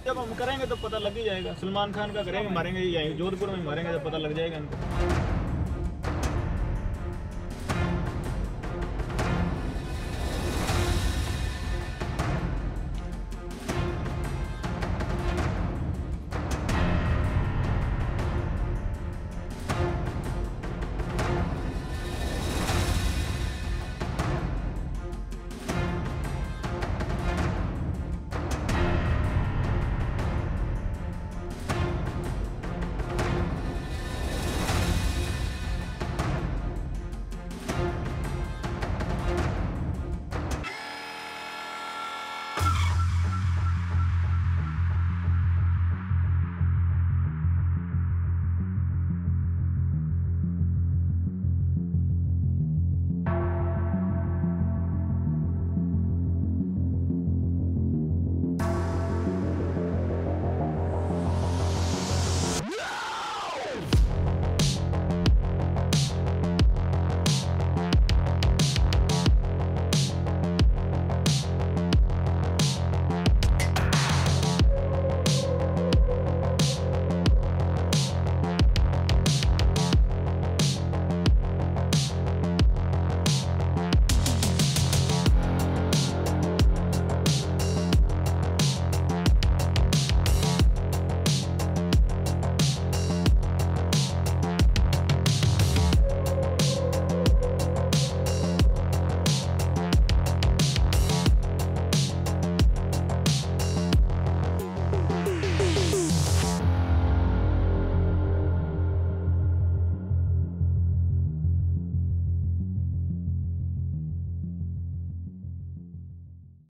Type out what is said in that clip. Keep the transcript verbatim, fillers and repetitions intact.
जब हम करेंगे तो पता लग ही जाएगा। सलमान खान का करेंगे, मारेंगे, यहीं जोधपुर में मारेंगे तो पता लग जाएगा इनको।